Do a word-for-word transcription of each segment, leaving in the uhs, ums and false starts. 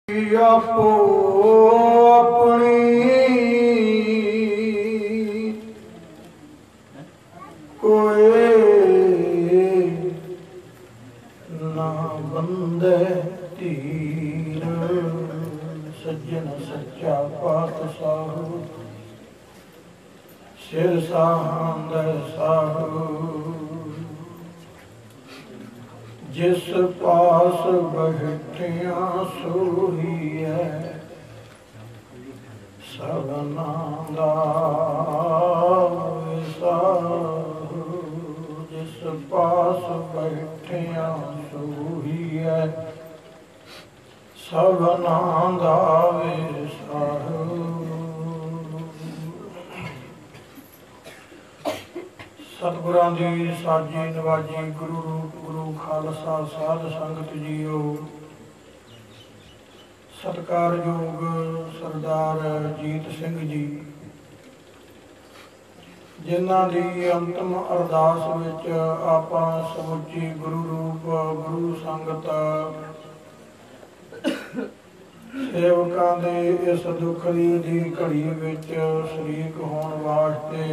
आपो अपनी कोई ना बंदे तीर सज्जन सच्चा पातशाह सिर साहंद साहू जिस पास बैठिया सोही है सबना दा साहू जिस पास बैठिया सोही है सबना दा साहू। सतगुरां दी साजी नवाजी गुरु रूप गुरु खालसा साध संगत जीओ। सत्कारयोग सरदार जीत सिंह जी जिन्हां दी अंतिम अरदास विच आपां समੁੱਚੀ गुरु रूप गुरु संगत सेवकां दे इस दुख दी घड़ी विच शरीक होण वास्ते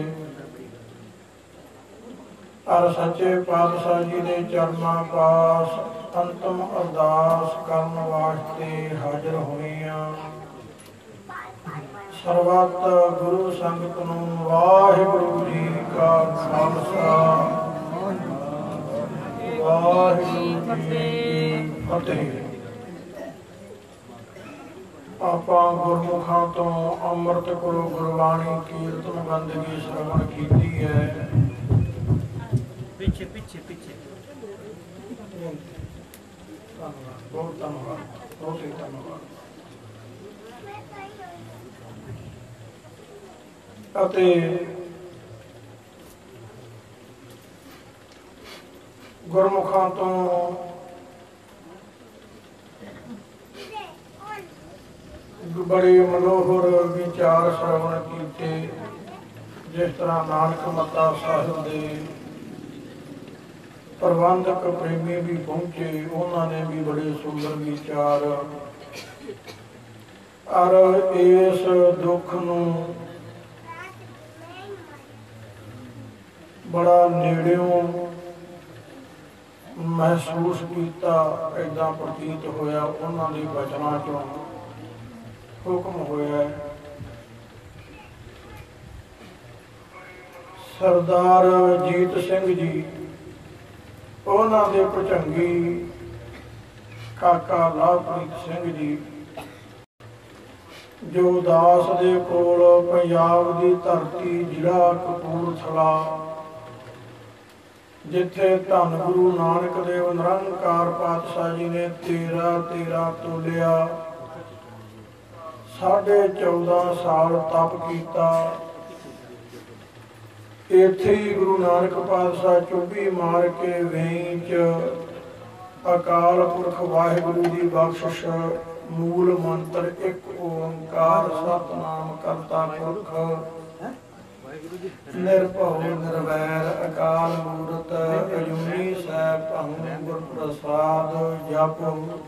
और सच्चे पातशाह जी के चरणों पास अंतिम अरदास करने वास्ते हाजिर हुए हैं। सर्वत गुरु संगत नूं वाहिगुरु जी का खालसा वाहिगुरु जी की फतेह। आपां गुरमुखां तो अमृत करो गुरबाणी कीर्तन बंदगी श्रवण कीती है। पीछे पीछे पीछे धन्यवाद बहुत धन्यवाद बहुत ही धन्यवाद। अते गुरमुखां तो बड़े मनोहर विचार श्रवण कीते। जिस तरह नानक मता साहिब दे प्रबंधक प्रेमी भी पहुंचे उन्होंने भी बड़े सुंदर विचार और इस दुख नूं बड़ा नेड़ियों महसूस किया। इदा प्रतीत होया उन्होंने वचनों चों हुक्म होया सरदार जीत सिंह जी उन्होंने भुजंगी काका लवप्रीत सिंह जी जो दास दे कोल पंजाब दी धरती जिला कपूरथला जिथे धन गुरु नानक देव निरंकार पातशाह जी ने तेरह तेरह तोलिया साढ़े चौदह साल तप किया। इत्थे ही गुरु नानक पातशाह चुभी मार के वेई च अकाल पुरख वाहिगुरु की बख्शिश मूल मंत्र एक ओंकार सतनाम करता पुरख निर्भव निर्वैर अकाल मूरत अजूनी सैभ गुर प्रसाद जप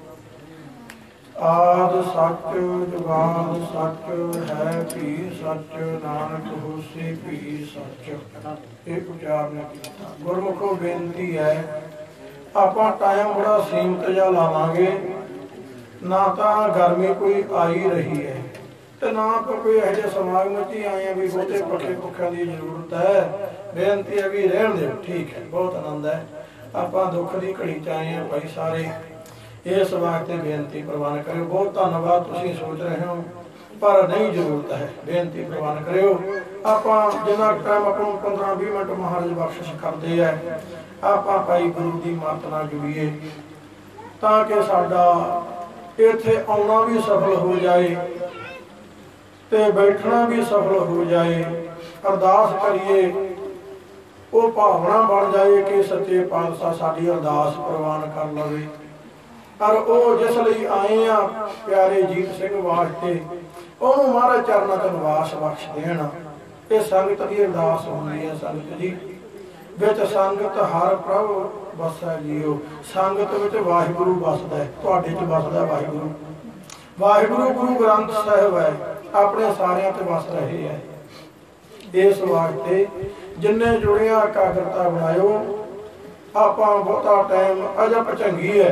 आद सच जुगाद सच है भी सच नानक होसी भी सच। एक उचार ने किया। गुरमुखो बेनती है आपां टाइम बड़ा सीमित जा लावांगे ना तो गर्मी कोई आई रही है तो ना तो कोई यह जे समागम ही आए हैं भी बहुते पखे पुखों की जरूरत है। बेनती है भी रहन दो ठीक है बहुत आनंद है। आपां दुख की घड़ी च आए हैं भाई सारे इस वास्ते बेनती प्रवान करो। बहुत धन्यवाद तुसीं सोच रहे हो पर नहीं जरूरत है बेनती प्रवान करो। आपां जिन्ना टाइम अपन पंद्रह भी मिनट महाराज बख्शिश करते हैं आपां भाई गुरु की मत नाल जुड़ीए ताकि साडा इत्थे आउणा भी सफल हो जाए ते बैठना भी सफल हो जाए। अरदास करिए वो भावना बन जाए कि सच्चे पातशाह साडी अरदास प्रवान कर लवे और वो जिस लिए आए आ प्यारे जीत सिंह वास्ते उन्होंने महाराज चरणों च निवास बख्श देना। ये संगत की अरदास होनी है। संगत जी विच संगत हर प्रभ बसै जीओ। संगत विच वाहिगुरु बसदा है, तुहाडे च बसदा वाहिगुरु। वाहिगुरु गुरु ग्रंथ साहिब है अपने सारिਆਂ ਤੇ ਵਸ ਰਹੇ ਹੈ। ਇਸ ਵਾਸਤੇ जिन्ने जुड़िया एकाग्रता बनायो। ਆਪਾਂ ਬਹੁਤਾ टाइम अजा भचंगी है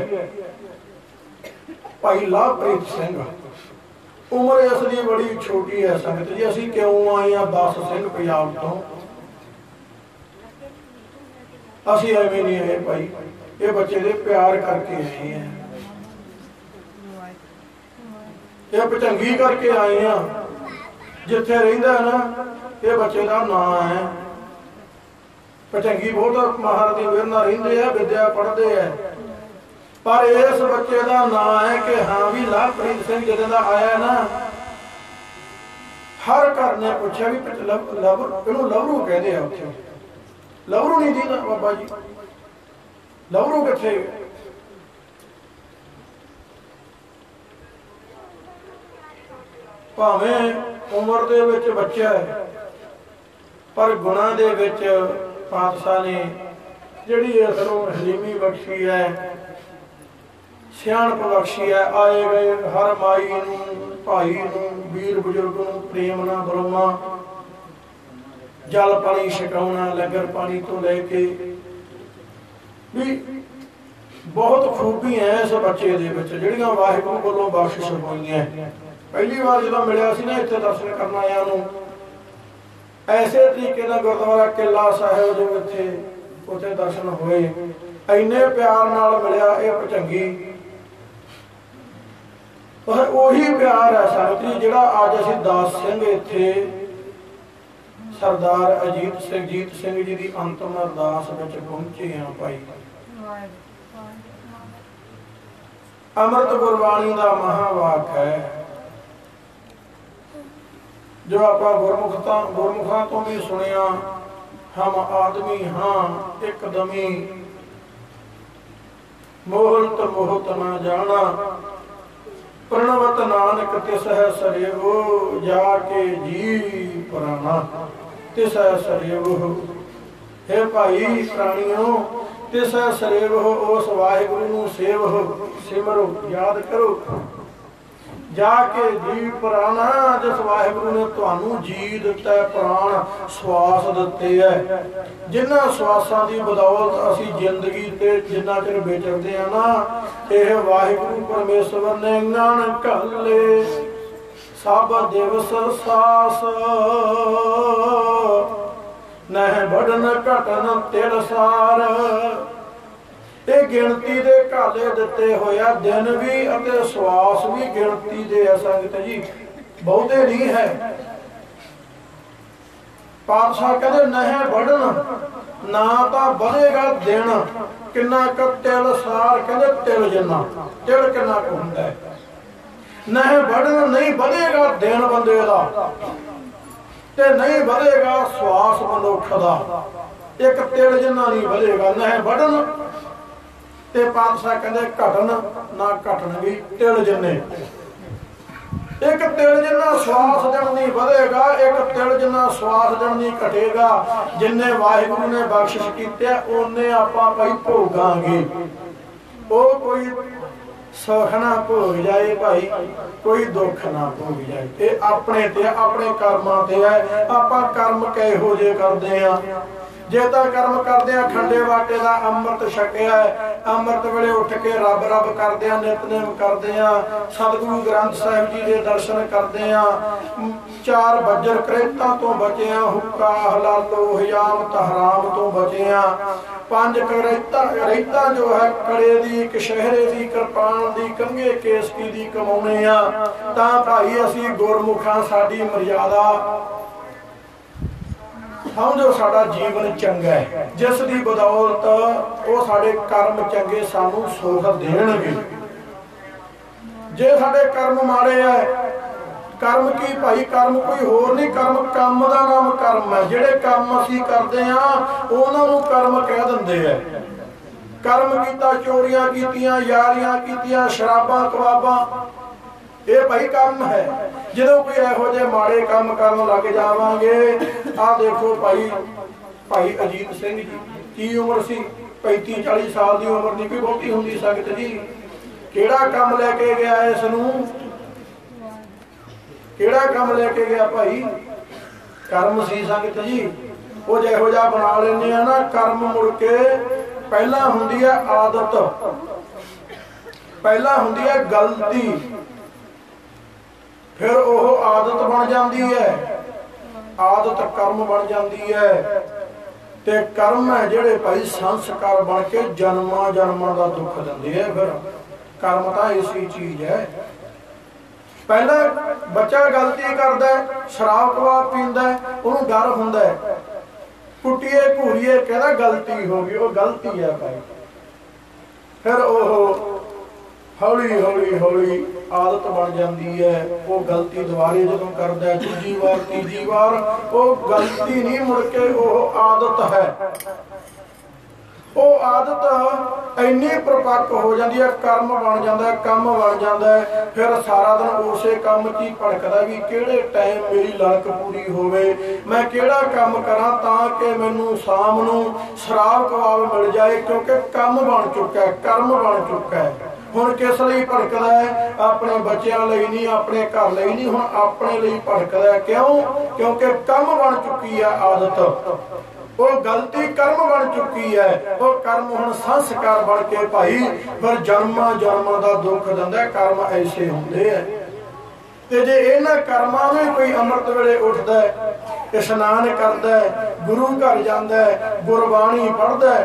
भाई लवप्रीत सिंह उम्र इसकी बड़ी छोटी है संगत जी। असीं क्यों आए हैं दस सिंह पंजाब तो असीं एवें नहीं आए भाई, ये बच्चे दे प्यार करके आए हैं, ये भचंगी करके आए हैं। जिथे रहिंदा है ना ये बच्चे का नाम है भचंगी। बहुत महाराज की मेहर नाल रहिंदे है, विद्या पढ़ते हैं, पर इस बच्चे का नाम है कि हाँ भी लवप्रीत सिंह जिदे दा आया ना हर घर ने पूछा भी लव लव इहनूं लवरू कहते हैं। उत्थे लवरू नहीं दीदा बाबा जी, लवरू किथे? भावें उम्र दे विच बच्चा है पर गुणा दे विच पातशाह ने जिहड़ी इसनूं हलीमी बख्शी है, सियाणप बख्शी है। आए गए हर माई नूं भाई नूं वीर बुजुर्ग नूं प्रेम नाल बुलाउणा, जल पानी छकाउणा, लंगर पानी तो लैके भी बहुत खूबी है इस बच्चे दे विच जिहड़ियां वाहिगुरू कोलों बख्शिश होईयां। पहली बार जो मिलिया सी ना इत्थे दर्शन करन आया नूं ऐसे तरीके नाल गुरुद्वारा किला साहिब जो इत्थे उत्थे दर्शन होए, इन्ने प्यार नाल मिलिया। ये भचंगी ਉਹੀ प्यार है संगत जी जिहड़ा अज असीं दास सिंह इत्थे सरदार अजीत सिंह जीत सिंह जी की अंतिम अरदास विच पहुंचे हैं भाई। अमृत गुरबाणी का महावाक है जो आप गुरमुखता गुरमुखा तो भी सुनिया। हम आदमी हाँ एकदमी मोहत मोहत ना जाना, प्रणवत नानक तिस है सरेवो, जाके जी पुराना तिस है सरेवो। हे भाई प्राणियों तिस है सरेवो, उस वाहिगुरु नूं सेवो, सिमरो याद करो। जाके जी पुराना, जिस वाहिगुरु ने तुहानू जी दिता है, प्राण श्वास दिते है, जिन्हां श्वासां दी बदौलत असीं जिंदगी ते जिन्ना चिर विचरदे आ ना, यह वाहिगुरु परमेश्वर ने गण घाले सब दिवस सास, नह बढ़न घटन तिरसार। ये गिणती दे घाले दिते होया दिन भी अते श्वास भी गिणती दे है संगत जी, बहुते नहीं है। पातशाह कहते नह बढ़न ना तो बढ़ेगा दिन किन्ना क तिल सार, कहते तिल जिन्ना तिल किन्ना क हुंदा है। नह बढ़न नहीं बढ़ेगा दिन बंदे दा ते नहीं बढ़ेगा श्वास मनुख दा, एक तिल जिन्ना नहीं बढ़ेगा। नह बढ़न ते पातशाह कहते घटन ना घटनगी तिल जिन्ने, एक तिल जिन्ना श्वास दिन नहीं बढ़ेगा, एक तिल जिन्ना श्वास दिन नहीं घटेगा। जिन्ने वाहिगुरु ने बख्शिश कीते ओने आपां भाई भोगांगे। ओ कोई सुख ना भोग जाए भाई, कोई दुख ना भोग जाए, ये अपने ते अपने कर्मां ते है। आपां कर्म किहो जे करदे आ, जे तां कर्म करदे आ खंडे वाटे दा अमृत छकिया है, अमृत वेले उठ के रब रब करदे आ, नितनेम करदे आ, सतगुरु ग्रंथ साहिब जी दे दर्शन करदे आ, चार बज्जर करेतां तो बचे आ, हुक्का हलालो हयामत हराम तो बचे आ, पांच करेता करेता जो है कड़े दी कशहरे दी कृपान दी कंघे केसकी दी कमाउने आ। तां भाई असीं गुरमुखां साडी मर्यादा समझो साडा जीवन चंगा है, जिस दी बदौलत वो साडे कर्म चंगे सानू सुख देणगे। जे साडे कर्म माड़े है, कर्म की भाई कर्म कोई होर नहीं, कर्म काम दा नाम कर्म है। जिहड़े काम असीं करदे आ उहनां नूं कर्म कह दिंदे है। कर्म कीता, चोरियां कीतियां, यारियां कीतियां, शराबां कबाबां, ये भाई काम है। जो कोई इहो जे माड़े काम करन लग जावांगे, आ देखो भाई भाई अजीत सिंह जी की उम्र सी पैंती चालीस साल की उम्र नहीं कोई बहुती हुंदी संगत जी। किहड़ा काम लैके गया इसनूं ਕਿਹੜਾ ਕੰਮ ਲੈ ਕੇ ਗਿਆ ਭਾਈ? ਕਰਮ ਸੀ ਸੰਗਤ ਜੀ। ਉਹ ਜਿਹੋ ਜਿਹਾ ਬਣਾ ਲੈਂਦੇ ਆ ਨਾ ਕਰਮ, ਮੁੜ ਕੇ ਪਹਿਲਾਂ ਹੁੰਦੀ ਹੈ ਆਦਤ, ਪਹਿਲਾਂ ਹੁੰਦੀ ਹੈ ਗਲਤੀ, ਫਿਰ ਉਹ ਆਦਤ ਬਣ ਜਾਂਦੀ ਹੈ, ਆਦਤ ਕਰਮ ਬਣ ਜਾਂਦੀ ਹੈ। ਤੇ ਕਰਮ ਹੈ ਜਿਹੜੇ ਭਾਈ ਸੰਸਕਾਰ ਬਣ ਕੇ ਜਨਮਾਂ ਜਨਮਾਂ ਦਾ ਦੁੱਖ ਦਿੰਦੇ ਆ। ਫਿਰ ਕਰਮ ਤਾਂ ਇਸੀ ਚੀਜ਼ ਹੈ। ਪਹਿਲਾਂ ਬੱਚਾ ਗਲਤੀ ਕਰਦਾ, ਸ਼ਰਾਬ ਕਬਾਬ ਪੀਂਦਾ, ਉਹਨੂੰ ਡਰ ਹੁੰਦਾ, ਕੁੱਟੀਏ ਘੂਰੀਏ ਕਹਿੰਦਾ ਗਲਤੀ ਹੋ ਗਈ, ਉਹ ਗਲਤੀ ਹੈ ਭਾਈ। ਫਿਰ ਉਹ ਹੌਲੀ ਹੌਲੀ ਹੌਲੀ ਆਦਤ ਬਣ ਜਾਂਦੀ ਹੈ। ਉਹ ਗਲਤੀ ਦੁਬਾਰੇ ਜਦੋਂ ਕਰਦਾ, ਦੂਜੀ ਵਾਰ ਤੀਜੀ ਵਾਰ, ਉਹ ਗਲਤੀ ਨਹੀਂ, ਮੁੜ ਕੇ ਉਹ ਆਦਤ ਹੈ। ਉਹ ਆਦਤ ਇੰਨੀ ਪ੍ਰਪੱਕ ਹੋ ਜਾਂਦੀ ਹੈ, ਕਰਮ ਬਣ ਜਾਂਦਾ, ਕੰਮ ਬਣ ਜਾਂਦਾ। ਫਿਰ ਸਾਰਾ ਦਿਨ ਉਸੇ ਕੰਮ 'ਚ ਹੀ ਭੜਕਦਾ ਵੀ ਕਿਹੜੇ ਟਾਈਮ ਮੇਰੀ ਲਲਕ ਪੂਰੀ ਹੋਵੇ, ਮੈਂ ਕਿਹੜਾ ਕੰਮ ਕਰਾਂ ਤਾਂ ਕਿ ਮੈਨੂੰ ਸ਼ਾਮ ਨੂੰ ਸ਼ਰਾਬ ਕਬਾਬ ਮਿਲ ਜਾਏ, ਕਿਉਂਕਿ ਕੰਮ ਬਣ ਚੁੱਕਾ, ਕਰਮ ਬਣ ਚੁੱਕਾ। ਹੁਣ ਕਿਸ ਲਈ ਭੜਕਦਾ ਹੈ? ਆਪਣੇ ਬੱਚਿਆਂ ਲਈ ਨਹੀਂ, ਆਪਣੇ ਘਰ ਲਈ ਨਹੀਂ, ਹੁਣ ਆਪਣੇ ਲਈ ਭੜਕਦਾ। ਕਿਉਂ? ਕਿਉਂਕਿ ਕੰਮ ਬਣ ਚੁੱਕੀ ਹੈ ਆਦਤ, ਉਹ ਗਲਤੀ ਕਰਮ ਬਣ ਚੁੱਕੀ ਹੈ। ਉਹ ਕਰਮ ਹੁਣ ਸੰਸਕਾਰ ਬਣ ਕੇ ਭਾਈ ਫਿਰ ਜਨਮਾਂ ਜਨਮਾਂ ਦਾ ਦੁੱਖ ਦਿੰਦਾ। ਕਰਮ ਐਸੇ ਹੁੰਦੇ ਆ। ਤੇ ਜੇ ਇਹਨਾਂ ਕਰਮਾਂ ਨੂੰ ਕੋਈ ਅੰਮ੍ਰਿਤ ਵੇਲੇ ਉੱਠਦਾ, ਇਸ਼ਨਾਨ ਕਰਦਾ, ਗੁਰੂ ਘਰ ਜਾਂਦਾ, ਗੁਰਬਾਣੀ ਪੜ੍ਹਦਾ,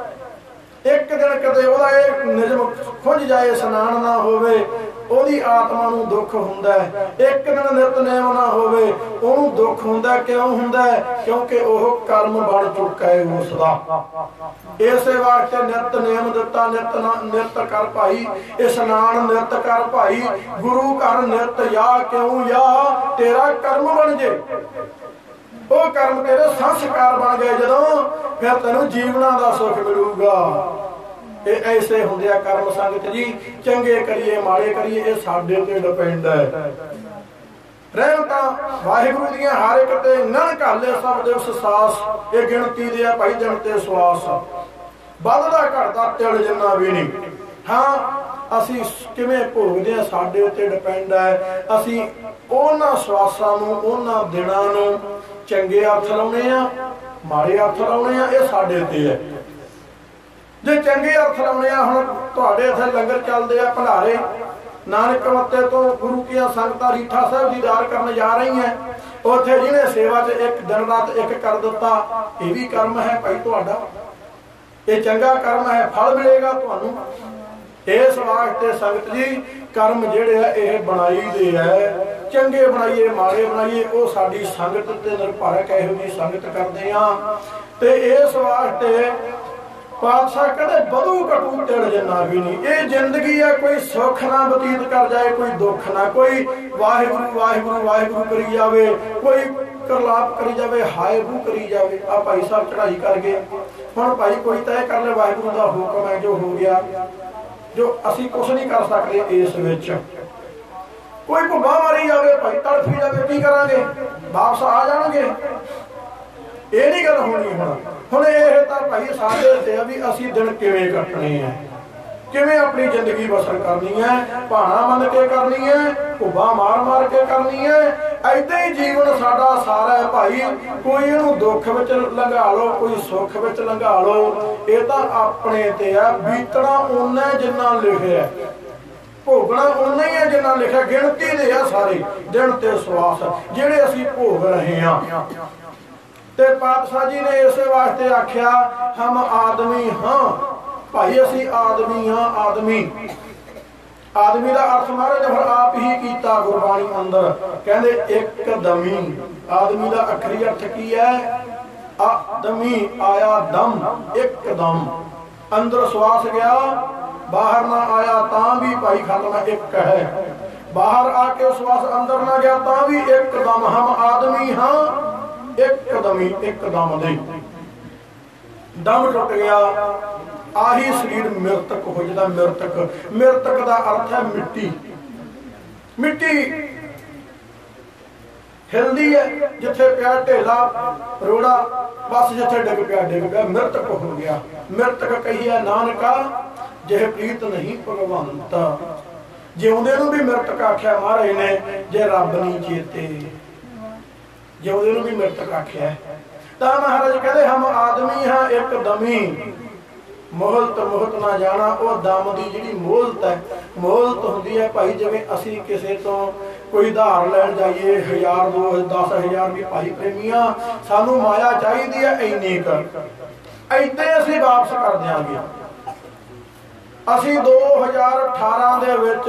ਇੱਕ ਦਿਨ ਕਦੇ ਉਹਦਾ ਇਹ ਨਿਯਮ ਖੁੰਝ ਜਾਏ, ਇਸ਼ਨਾਨ ਨਾ ਹੋਵੇ, ਉਹਦੀ ਆਤਮਾ ਨੂੰ ਦੁੱਖ ਹੁੰਦਾ। ਇੱਕ ਦਿਨ ਨਿਤਨੇਮ ਨਾ ਹੋਵੇ, ਉਹਨੂੰ ਦੁੱਖ ਹੁੰਦਾ। ਕਿਉਂ ਹੁੰਦਾ? ਕਿਉਂਕਿ ਉਹ ਕਰਮ ਬਣ ਚੁੱਕਾ ਹੈ ਉਸ ਦਾ। ਇਸੇ ਵਾਸਤੇ ਨਿਤਨੇਮ ਦਿੱਤਾ, ਨਿਤ ਨਿਤ ਕਰ ਭਾਈ, ਇਸ਼ਨਾਨ ਨਿਤ ਕਰ ਭਾਈ, ਗੁਰੂ ਘਰ ਨਿਤ ਜਾ। ਕਿਉਂ ਜਾ? ਤੇਰਾ ਕਰਮ ਬਣ ਜੇ। ਉਹ ਕਰਮ ਤੇਰੇ ਸੰਸਕਾਰ ਬਣ ਗਏ ਜਦੋਂ, ਫਿਰ ਤੈਨੂੰ ਜੀਵਨਾਂ ਦਾ ਸੁੱਖ ਮਿਲੂਗਾ। ਇਹ ਐਸੇ ਹੁੰਦੇ ਆ ਕਰਮ ਸੰਗਤ ਜੀ। ਚੰਗੇ ਕਰੀਏ ਮਾੜੇ ਕਰੀਏ, ਇਹ ਸਾਡੇ ਤੇ ਡਿਪੈਂਡ ਹੈ। ਰਹਿਮਤਾਂ ਵਾਹਿਗੁਰੂ ਦੀਆਂ ਹਰ ਇੱਕ ਤੇ, ਨਨ ਘਾਲੇ ਸਭ ਦੇ ਸਾਸ। ਇਹ ਗਿਣਤੀ ਦੇ ਆ ਭਾਈ ਦਿਨ ਤੇ ਸਵਾਸ, ਵੱਧਦਾ ਘਟਦਾ ਤਿਲ ਜਿੰਨਾ ਵੀ ਨਹੀਂ। ਹਾਂ, ਅਸੀਂ ਕਿਵੇਂ ਭੋਗਦੇ ਆ ਸਾਡੇ ਉੱਤੇ ਡਿਪੈਂਡ ਹੈ। ਅਸੀਂ ਉਹਨਾਂ ਸਵਾਸਾਂ ਨੂੰ, ਉਹਨਾਂ ਦਿਨਾਂ ਨੂੰ ਚੰਗੇ ਅਰਥ ਲਾਉਣੇ ਆ, ਮਾੜੇ ਅਰਥ ਲਾਉਣੇ ਆ, ਇਹ ਸਾਡੇ ਤੇ ਹੈ। ਜੇ ਚੰਗੇ ਅਰਥ ਲਾਉਣੇ ਆ, ਹੁਣ ਤੁਹਾਡੇ ਇੱਥੇ ਲੰਗਰ ਚੱਲਦੇ ਆ ਭੰਡਾਰੇ, ਨਾਨਕ ਮੱਤੇ ਤੋਂ ਗੁਰੂ ਕੀਆਂ ਸੰਗਤਾਂ ਰੀਠਾ ਸਾਹਿਬ ਦੀ ਦਾਰ ਕਰਨ ਜਾ ਰਹੀਆਂ। ਉੱਥੇ ਜਿਹਨੇ ਸੇਵਾ 'ਚ ਇੱਕ ਦਿਨ ਰਾਤ ਇੱਕ ਕਰ ਦਿੱਤਾ, ਇਹ ਵੀ ਕਰਮ ਹੈ ਭਾਈ ਤੁਹਾਡਾ, ਇਹ ਚੰਗਾ ਕਰਮ ਹੈ, ਫਲ ਮਿਲੇਗਾ ਤੁਹਾਨੂੰ। ਇਸ ਵਾਸਤੇ ਸੰਗਤ ਜੀ ਕਰਮ ਜਿਹੜੇ ਆ ਇਹ ਬਣਾਈ ਦੇ ਹੈ। ਚੰਗੇ ਬਣਾਈਏ ਮਾੜੇ ਬਣਾਈਏ, ਉਹ ਸਾਡੀ ਸੰਗਤ ਤੇ ਨਿਰਭਰ ਹੈ, ਇਹੋ ਜਿਹੀ ਸੰਗਤ ਕਰਦੇ ਆ। ਤੇ ਇਸ ਵਾਸਤੇ ਪਾਤਸ਼ਾਹ ਕਹਿੰਦੇ ਵਧੂ ਘਟੂ ਤਿਲ ਜਿੰਨਾ ਵੀ ਨਹੀਂ। ਇਹ ਜ਼ਿੰਦਗੀ ਹੈ, ਕੋਈ ਸੁੱਖ ਨਾ ਬਤੀਤ ਕਰ ਜਾਏ, ਕੋਈ ਦੁੱਖ ਨਾ। ਕੋਈ ਵਾਹਿਗੁਰੂ ਵਾਹਿਗੁਰੂ ਵਾਹਿਗੁਰੂ ਕਰੀ ਜਾਵੇ, ਕੋਈ ਕਰਲਾਪ ਕਰੀ ਜਾਵੇ, ਹਾਏ ਬੂ ਕਰੀ ਜਾਵੇ। ਆ ਭਾਈ ਸਾਹਿਬ ਚੜਾਈ ਕਰ ਗਏ, ਹੁਣ ਭਾਈ ਕੋਈ ਤੈਅ ਕਰ ਲੈ, ਵਾਹਿਗੁਰੂ ਦਾ ਹੁਕਮ ਹੈ ਜੋ ਹੋ ਗਿਆ, ਜੋ ਅਸੀਂ ਕੁਛ ਨਹੀਂ ਕਰ ਸਕਦੇ ਇਸ ਵਿੱਚ। ਕੋਈ ਭੁੱਬਾ ਮਾਰੀ ਜਾਵੇ ਭਾਈ, ਤੜਫੀ ਜਾਵੇ, ਕੀ ਕਰਾਂਗੇ? ਵਾਪਸ ਆ ਜਾਣਗੇ? ਇਹ ਨਹੀਂ ਗੱਲ ਹੋਣੀ। ਹੁਣ ਹੁਣ ਇਹ ਤਾਂ ਭਾਈ ਸਾਡੇ ਤੇ ਆ ਵੀ ਅਸੀਂ ਦਿਨ ਕਿਵੇਂ ਕੱਟਣੇ ਆ, ਕਿਵੇਂ ਆਪਣੀ ਜ਼ਿੰਦਗੀ ਬਸਰ ਕਰਨੀ ਹੈ, ਭਾਣਾ ਮੰਨ ਕੇ ਕਰਨੀ ਹੈ, ਭੁੱਬਾ ਮਾਰ ਮਾਰ ਕੇ ਕਰਨੀ ਹੈ। ਏਦਾਂ ਹੀ ਜੀਵਨ ਸਾਡਾ ਸਾਰਾ ਹੈ ਭਾਈ। ਕੋਈ ਇਹਨੂੰ ਦੁੱਖ ਵਿੱਚ ਲੰਘਾ ਲਓ, ਕੋਈ ਸੁੱਖ ਵਿੱਚ ਲੰਘਾ ਲਓ, ਇਹ ਤਾਂ ਆਪਣੇ ਤੇ ਆ। ਬੀਤਣਾ ਓਨਾ ਜਿੰਨਾ ਲਿਖਿਆ, ਭੋਗਣਾ ਓਨਾ ਹੀ ਹੈ ਜਿੰਨਾ ਲਿਖਿਆ। ਗਿਣਤੀ ਦੇ ਆ ਸਾਰੇ ਦਿਨ ਤੇ ਸਵਾਸ ਜਿਹੜੇ ਅਸੀਂ ਭੋਗ ਰਹੇ ਹਾਂ। ਤੇ ਪਾਤਸ਼ਾਹ ਜੀ ਨੇ ਇਸੇ ਵਾਸਤੇ ਆਖਿਆ, ਹਮ ਆਦਮੀ ਹਾਂ ਭਾਈ, ਅਸੀਂ ਆਦਮੀ ਹਾਂ। ਆਦਮੀ ਆਦਮੀ ਦਾ ਅਰਥ ਮਹਾਰਾਜ ਨੇ ਫਿਰ ਆਪ ਹੀ ਕੀਤਾ ਗੁਰਬਾਣੀ ਅੰਦਰ। ਕਹਿੰਦੇ ਇੱਕ ਦਮੀ। ਆਦਮੀ ਦਾ ਅਖਰੀ ਅਰਥ ਕੀ ਹੈ? ਆਦਮੀ ਆਇਆ ਦਮ, ਇੱਕ ਦਮ। ਅੰਦਰ ਸਵਾਸ ਗਿਆ, ਬਾਹਰ ਨਾ ਆਇਆ ਤਾਂ ਵੀ ਭਾਈ ਖਤਮ ਹੈ, ਇੱਕ ਹੈ। ਬਾਹਰ ਆ ਕੇ ਸਵਾਸ ਅੰਦਰ ਨਾ ਗਿਆ ਤਾਂ ਵੀ ਇੱਕ ਦਮ। ਹਮ ਆਦਮੀ ਹਾਂ ਇੱਕ ਦਮੀ, ਇੱਕ ਦਮ ਦੇ ਦਮ ਟੁੱਟ ਗਿਆ, ਆਹੀ ਸਰੀਰ ਮਿਰਤਕ ਹੋ ਜਾਂਦਾ। ਮਿਰਤਕ ਮਿਰਤਕ ਦਾ ਅਰਥ ਹੈ ਮਿੱਟੀ। ਮਿੱਟੀ ਹਿਲਦੀ ਹੈ, ਜਿੱਥੇ ਪਿਆ ਢੇਲਾ ਰੋੜਾ, ਬਸ ਜਿੱਥੇ ਡਿੱਗ ਪਿਆ ਡਿੱਗ ਪਿਆ, ਮਿਰਤਕ ਹੋ ਗਿਆ। ਮਿਰਤਕ ਕਹੀਏ ਨਾਨਕਾ, ਜਿਹ ਪ੍ਰੀਤ ਨਹੀਂ ਭਗਵੰਤ। ਜਿਉਂਦੇ ਨੂੰ ਵੀ ਮ੍ਰਿਤਕ ਆਖਿਆ महाराज ने, जे रब नहीं चेते जिਉਂਦੇ ਨੂੰ भी मृतक आख्या। तो महाराज कहते हम आदमी हाँ एक दमी, मोहलत मोहत ना जाना। वो दम की जिहड़ी मोहलत है, मोहलत हुंदी है भाई जिवें असीं किसे तो कोई धार लैण जाइए हज़ार दो दस हज़ार की, भाई प्रेमिया सानू माया चाहिदी है इन्नी क, इत्ते असीं वापस कर देंगे। असीं दो हज़ार अठारह दे विच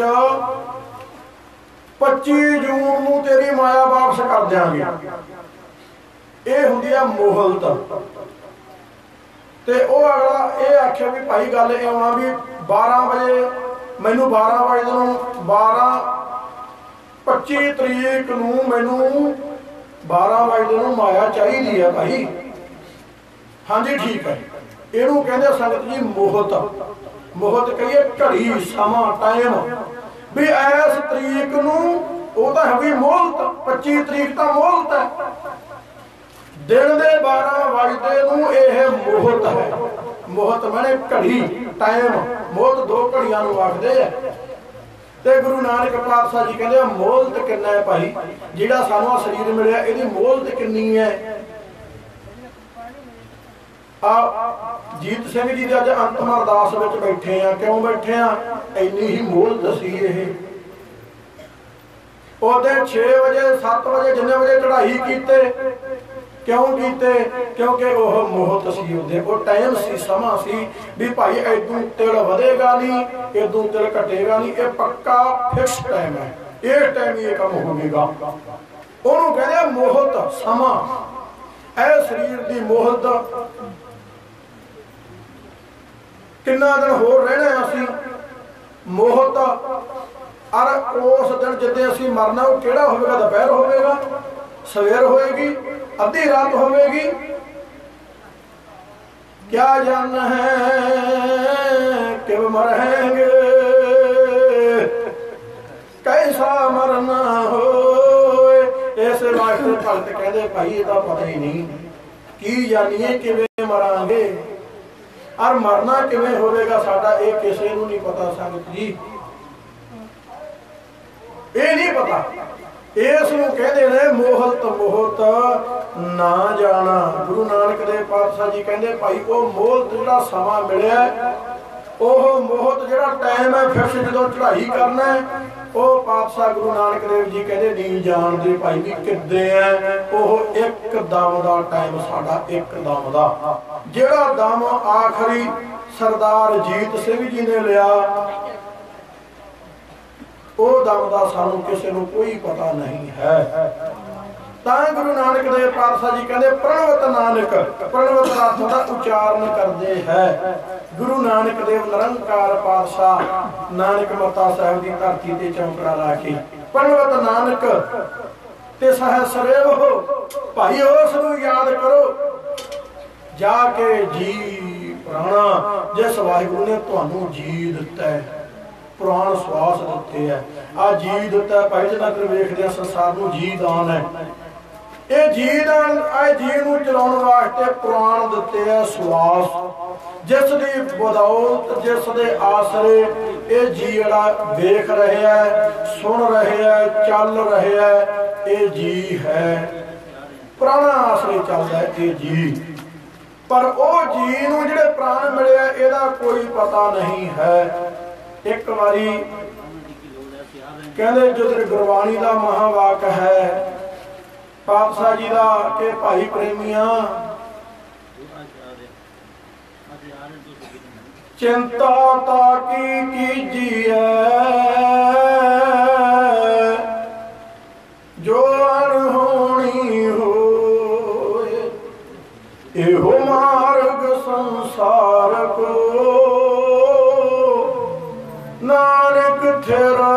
पच्ची जून नूं तेरी माया वापस कर देंगे। ये हुंदी है मोहलत। ते ओ अगला ये आख्या भी भाई गल इउं आ भी बारह बजे मैनू बारह बजे नूं बारह पच्ची तरीक नूं मैनू बारह बजे नूं माया चाहिदी है भाई। हाँ जी ठीक है। इहनूं कहंदे संगत जी मोहत। मोहत कहिए घड़ी समा टाइम भी इस तरीक नूं वो तो है भी मोहलत, पच्ची तरीक तो मोहलत है। दिन दे बारह बजते नूं यह मोहत है। मोहत मैंने घड़ी टाइम, मोहत दो घड़ियां नूं आखदे है। ते गुरु नानक पातशाह जी कहते मोहलत किन्ना है भाई, जिहड़ा सानू शरीर मिलिया इहदी मोहलत किन्नी है। आ जीत सिंह जी दे अज अंतिम अरदास विच बैठे आ, क्यों बैठे आ, इन्नी ही मोहलत सी इह। उहदे छे बजे सत्त बजे जिन्ने बजे चढ़ाई कीते, क्यों कीते, क्योंकि वह मोहत सी उहदे, वो टाइम सी समा सी भी भाई इदों तिल वधेगा नहीं, इदों तिल घटेगा नहीं, ये पक्का फिक्स टाइम है, इस टाइम ये काम होगा। उहनूं कहंदे मोहत समा। ए शरीर की मोहलत किन्ना दिन होर रहना असीं मोहत। और उस दिन जिद्दे असीं मरना वो किहड़ा होवेगा, दोपहर होवेगा, सवेर होएगी, अद्धी रात होवेगी, क्या जान है कब मरेंगे, कैसा मरना हो। इस वास्ते भगत कहते भाई इहदा पता ही नहीं की जानिए किवें मरांगे और मरना किवें होवेगा साडा, ये किसी नूं नहीं पता संगत जी, ये नहीं पता। इस नूं कहंदे ने मोहलत मोहत ना जाना। गुरु नानक देव पातशाह जी कहंदे भाई वो मोहलत जिहड़ा समा मिलिया, ओह मोहत जिहड़ा टाइम है फिक्स जदों चढ़ाई करना है, वो पातशाह गुरु नानक देव जी कहते नहीं जानते भाई भी किद्दे है। ओह एक दम का टाइम साडा, एक दम का जिहड़ा दम आखिरी सरदार जीत सिंह जी ने लिया, वो दम का सानू किसी को कोई पता नहीं है। तां गुरु नानक देव पातशाह जी कहते प्रणवत नानक, प्रणवत अर्थ का उच्चारण करते हैं। गुरु नानक देव निरंकार पातशाह नानक मता साहब की धरती ते चौंकड़ा ला के प्रणवत नानक ते सहस्रेव हो भाई उस नूं याद करो जाके जी प्राणा, जिस वाहिगुरू ने तुहानू जी दिता है, प्राण श्वास दिते है, आ जी दिता है भाई जिन्ना कर वेखदे संसार नूं जी दान है। ये जी दान आए जी नूं चलाउण वास्ते प्राण दिते है, श्वास जिस दी बदौलत जिस दे आसरे ये जी जिहड़ा वेख रहे है, सुन रहे है, चल रहे है, ये जी है प्राणा आसरे चलदा है ये जी। पर वो जी नूं जिहड़े प्राण मिले इहदा कोई पता नहीं है। एक बारी कहते जो तेरे गुरबाणी का महावाक है पातशाह जी का कि भाई प्रेमिया चिंता ताकी कीजिए जो अनहोनी होए, एहो मार्ग संसार को नानक तेरा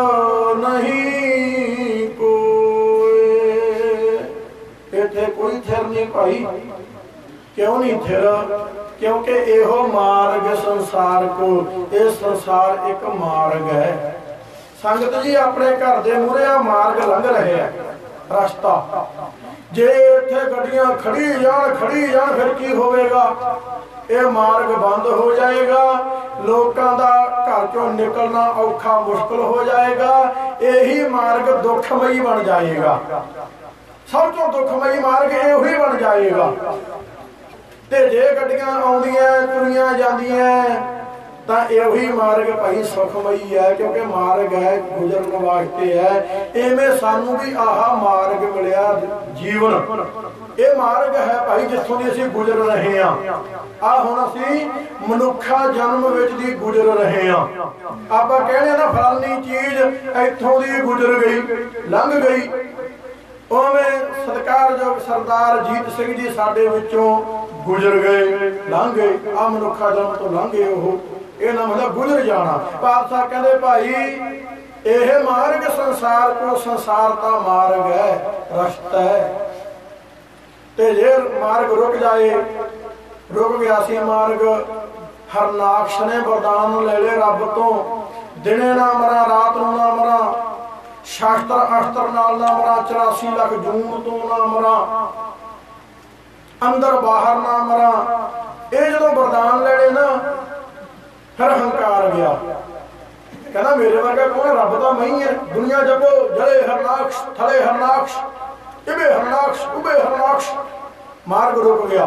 नहीं कोई। इत्थे कोई थिर नहीं भाई, क्यों नहीं थिर? क्योंकि एहो मार्ग संसार को, ये संसार एक मार्ग है। संगत जी अपने घर के मूहरे आ मार्ग लंघ रहे हैं रास्ता, जे इत्थे गड्डियां खड़ी जान खड़ी जान फिर की होवेगा? ਇਹ ਮਾਰਗ ਬੰਦ ਹੋ ਜਾਏਗਾ, ਲੋਕਾਂ ਦਾ ਘਰ ਚੋਂ ਨਿਕਲਣਾ ਔਖਾ ਮੁਸ਼ਕਲ ਹੋ ਜਾਏਗਾ। ਇਹੀ ਮਾਰਗ ਦੁੱਖਮਈ ਬਣ ਜਾਏਗਾ, ਸਭ ਤੋਂ ਦੁੱਖਮਈ ਮਾਰਗ ਇਹੋ ਹੀ ਬਣ ਜਾਏਗਾ। ਤੇ ਜੇ ਗੱਡੀਆਂ ਆਉਂਦੀਆਂ ਤੁਰੀਆਂ ਜਾਂਦੀਆਂ ਤਾਂ ਇਹੋ ਹੀ ਮਾਰਗ ਭਾਈ ਸੁਖਮਈ ਹੈ, ਕਿਉਂਕਿ ਮਾਰਗ ਹੈ ਗੁਜ਼ਰਨ ਵਾਸਤੇ ਹੈ। ਇਵੇਂ ਸਾਨੂੰ ਵੀ ਆਹ ਮਾਰਗ ਮਿਲਿਆ ਜੀਵਨ, ਇਹ ਮਾਰਗ ਹੈ ਭਾਈ ਜਿੱਥੋਂ ਦੀ ਅਸੀਂ ਗੁਜ਼ਰ ਰਹੇ ਹਾਂ। ਆ ਹੁਣ ਅਸੀਂ ਮਨੁੱਖਾ ਜਨਮ ਵਿੱਚ ਦੀ ਗੁਜ਼ਰ ਰਹੇ ਹਾਂ। ਆਪਾਂ ਕਹਿੰਦੇ ਨਾ ਫਲਾਨੀ ਚੀਜ਼ ਇੱਥੋਂ ਦੀ ਗੁਜ਼ਰ ਗਈ, ਲੰਘ ਗਈ। ਉਵੇਂ ਸਤਿਕਾਰਯੋਗ ਸਰਦਾਰ ਜੀਤ ਸਿੰਘ ਜੀ ਸਾਡੇ ਵਿੱਚੋਂ ਗੁਜ਼ਰ ਗਏ, ਲੰਘ ਗਏ। ਆ ਮਨੁੱਖਾ ਜਨਮ ਤੋਂ ਲੰਘ ਗਏ, ਉਹ ਇਹ ਨਾ ਮਤਲਬ ਗੁਜ਼ਰ ਜਾਣਾ। ਪਾਤਸ਼ਾਹ ਕਹਿੰਦੇ ਭਾਈ ਇਹ ਮਾਰਗ ਸੰਸਾਰ ਕੋ ਸੰਸਾਰ ਦਾ ਮਾਰਗ ਹੈ, ਰਸਤਾ ਹੈ। ਤੇ ਜੇ ਮਾਰਗ ਰੁਕ ਜਾਏ, ਰੁਕ ਗਿਆ ਸੀ ਮਾਰਗ, ਹਰਨਾਕਸ਼ ਨੇ ਵਰਦਾਨ ਲੈ ਲਏ ਰੱਬ ਤੋਂ, ਦਿਨੇ ਨਾ ਮਰਾਂ ਰਾਤ ਨੂੰ ਨਾ ਮਰਾਂ, ਸ਼ਾਸਤਰ ਅਸ਼ਤਰ ਨਾਲ ਨਾ ਮਰਾਂ, ਚੁਰਾਸੀ ਲੱਖ ਜੂਨ ਤੋਂ ਨਾ ਮਰਾਂ, ਅੰਦਰ ਬਾਹਰ ਨਾ ਮਰਾਂ। ਇਹ ਜਦੋਂ ਵਰਦਾਨ ਲੈਣੇ ਨਾ ਫਿਰ ਹੰਕਾਰ ਗਿਆ, ਕਹਿੰਦਾ ਮੇਰੇ ਵਰਗਾ ਕੌਣ, ਰੱਬ ਤਾਂ ਮੈਂ ਹੀ ਹੈ। ਦੁਨੀਆ ਜਪੋ ਜਲੇ ਹਰਨਾਕਸ਼ ਥਲੇ ਹਰਨਾਕਸ਼, ਇਬੇ ਹਰਨਾਕਸ਼ ਉਬੇ ਹਰਨਾਕਸ਼। ਮਾਰਗ ਰੁਕ ਗਿਆ,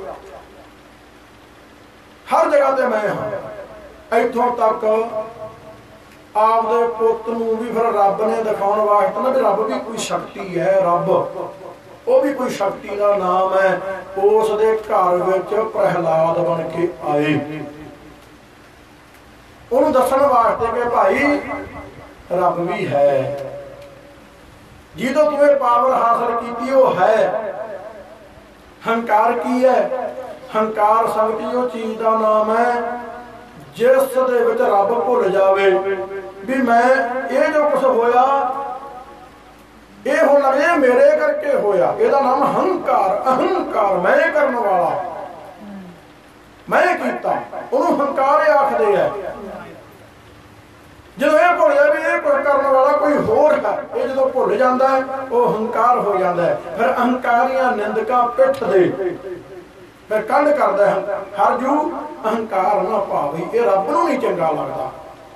ਹਰ ਜਗ੍ਹਾ ਤੇ ਮੈਂ ਹਾਂ। ਇੱਥੋਂ ਤੱਕ ਆਪਦੇ ਪੁੱਤ ਨੂੰ ਵੀ ਫਿਰ ਰੱਬ ਨੇ ਦਿਖਾਉਣ ਵਾਸਤੇ ਨਾ ਵੀ ਰੱਬ ਵੀ ਕੋਈ ਸ਼ਕਤੀ ਹੈ, ਰੱਬ ਉਹ ਵੀ ਕੋਈ ਸ਼ਕਤੀ ਦਾ ਨਾਮ ਹੈ। ਉਸ ਦੇ ਘਰ ਵਿੱਚ ਪ੍ਰਹਿਲਾਦ ਬਣ ਕੇ ਆਏ, ਉਹਨੂੰ ਦੱਸਣ ਵਾਸਤੇ ਕਿ ਭਾਈ ਰੱਬ ਵੀ ਹੈ, ਜਿਹਦੋਂ ਤੂੰ ਪਾਵਰ ਹਾਸਲ ਕੀਤੀ ਉਹ ਹੈ। ਹੰਕਾਰ ਕੀ ਹੈ? ਹੰਕਾਰ ਸੰਗਤੀ ਉਹ ਚੀਜ਼ ਦਾ ਨਾਮ ਹੈ ਜਿਸ ਦੇ ਵਿੱਚ ਰੱਬ ਭੁੱਲ ਜਾਵੇ ਵੀ ਮੈਂ ਇਹ ਜੋ ਕੁਛ ਹੋਇਆ ਇਹ ਹੁਣ ਲੱਗੇ ਮੇਰੇ ਕਰਕੇ ਹੋਇਆ। ਇਹਦਾ ਨਾਮ ਹੰਕਾਰ, ਅਹੰਕਾਰ, ਮੈਂ ਕਰਨ ਵਾਲਾ, ਮੈਂ ਕੀਤਾ, ਉਹਨੂੰ ਹੰਕਾਰ ਆਖਦੇ ਹੈ। ਜਦੋਂ ਇਹ ਭੁੱਲ ਜਾਏ ਵੀ ਇਹ ਕੋਈ ਕਰਨ ਵਾਲਾ ਕੋਈ ਹੋਰ ਹੈ, ਇਹ ਜਦੋਂ ਭੁੱਲ ਜਾਂਦਾ ਹੈ ਉਹ ਹੰਕਾਰ ਹੋ ਜਾਂਦਾ ਹੈ। ਫਿਰ ਅਹੰਕਾਰੀਆਂ ਨਿੰਦਕਾਂ ਪਿੱਠ ਦੇ ਫਿਰ ਕੰਧ ਕਰਦਾ ਹੈ, ਹਰ ਜੂ ਅਹੰਕਾਰ ਨਾ ਭਾਵੇ, ਇਹ ਰੱਬ ਨੂੰ ਨਹੀਂ ਚੰਗਾ ਲੱਗਦਾ।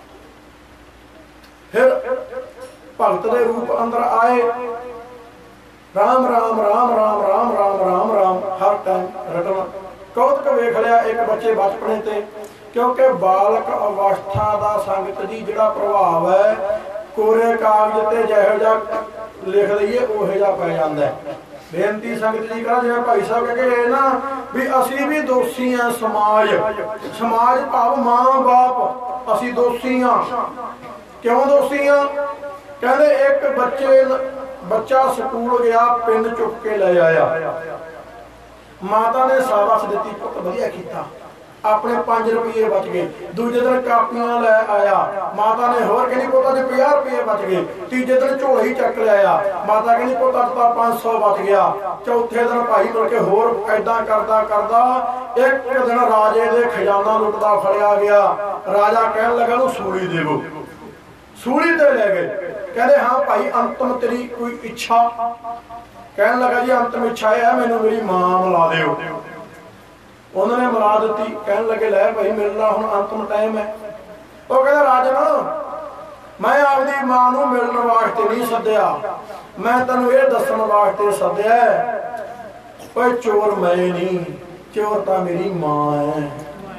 ਫਿਰ ਭਗਤ ਦੇ ਰੂਪ ਅੰਦਰ ਆਏ, ਰਾਮ ਰਾਮ ਰਾਮ ਰਾਮ ਰਾਮ ਰਾਮ ਰਾਮ ਰਾਮ ਹਰ ਟਾਈਮ ਰਟਣਾ। ਕੌਤਕ ਵੇਖ ਲਿਆ ਇੱਕ ਬੱਚੇ ਬਚਪਨੇ ਤੇ, ਕਿਉਂਕਿ ਬਾਲਕ ਅਵਸਥਾ ਦਾ ਸੰਗਤ ਜੀ ਜਿਹੜਾ ਪ੍ਰਭਾਵ ਹੈ ਕੋਰੇ ਕਾਗਜ਼ ਤੇ ਜਿਹੋ ਜਿਹਾ ਲਿਖ ਲਈਏ ਉਹੋ ਜਿਹਾ ਪੈ ਜਾਂਦਾ ਹੈ। ਬੇਨਤੀ ਸੰਗਤ ਜੀ ਕਰਾਂ, ਜਿਵੇਂ ਭਾਈ ਸਾਹਿਬ ਕਹਿੰਦੇ ਨਾ ਵੀ ਅਸੀਂ ਵੀ ਦੋਸ਼ੀ ਹਾਂ, ਸਮਾਜ ਸਮਾਜ ਭਾਵ ਮਾਂ ਬਾਪ, ਅਸੀਂ ਦੋਸ਼ੀ ਹਾਂ। ਕਿਉਂ ਦੋਸ਼ੀ ਹਾਂ? ਕਹਿੰਦੇ ਇੱਕ ਬੱਚੇ ਬੱਚਾ ਸਕੂਲ ਗਿਆ, ਪਿੰਡ ਚੁੱਕ ਕੇ ਲੈ ਆਇਆ, ਮਾਤਾ ਨੇ ਸ਼ਾਬਾਸ਼ ਦਿੱਤੀ, ਪੁੱਤ ਵਧੀਆ ਕੀਤਾ, ਆਪਣੇ ਪੰਜ ਰੁਪਏ ਬਚ ਗਏ। ਦੂਜੇ ਦਿਨ ਕਾਪੀਆਂ ਲੈ ਆਇਆ, ਮਾਤਾ ਨੇ ਹੋਰ ਕਹਿੰਦੀ ਪੁੱਤ ਅੱਜ ਪੰਜਾਹ ਰੁਪਏ ਬਚ ਗਏ। ਤੀਜੇ ਦਿਨ ਝੋਲਾ ਹੀ ਚੱਕ ਲਿਆਇਆ, ਮਾਤਾ ਕਹਿੰਦੀ ਪੁੱਤ ਅੱਜ ਤਾਂ ਪੰਜ ਸੌ ਬਚ ਗਿਆ। ਚੌਥੇ ਦਿਨ ਭਾਈ ਮੁੜ ਕੇ ਹੋਰ ਏਦਾਂ ਕਰਦਾ ਕਰਦਾ ਇੱਕ ਦਿਨ ਰਾਜੇ ਦੇ ਖਜ਼ਾਨਾ ਲੁੱਟਦਾ ਫੜਿਆ ਗਿਆ। ਰਾਜਾ ਕਹਿਣ ਲੱਗਾ ਨੂੰ ਸੂਲੀ ਦੇਵੋ, ਸੂਲੀ ਤੇ ਲੈ ਗਏ। ਕਹਿੰਦੇ ਹਾਂ ਭਾਈ ਅੰਤਮ ਤੇਰੀ ਕੋਈ ਇੱਛਾ? ਕਹਿਣ ਲੱਗਾ ਜੀ ਅੰਤਮ ਇੱਛਾ ਇਹ ਹੈ ਮੈਨੂੰ ਮੇਰੀ ਮਾਂ ਮਿਲਾ ਦਿਓ। ਉਹਨਾਂ ਨੇ ਮਿਲਾ ਦਿੱਤੀ। ਕਹਿਣ ਲੱਗੇ ਲੈ ਭਾਈ ਮਿਲਣਾ ਹੁਣ ਅੰਤਮ ਟਾਈਮ ਹੈ। ਉਹ ਕਹਿੰਦਾ ਰਾਜਨ ਮੈਂ ਆਪਦੀ ਮਾਂ ਨੂੰ ਮਿਲਣ ਵਾਸਤੇ ਨਹੀਂ ਸੱਦਿਆ, ਮੈਂ ਤੈਨੂੰ ਇਹ ਦੱਸਣ ਵਾਸਤੇ ਸੱਦਿਆ ਓਏ ਚੋਰ ਮੈਂ ਨਹੀਂ, ਚੋਰ ਤਾਂ ਮੇਰੀ ਮਾਂ ਹੈ।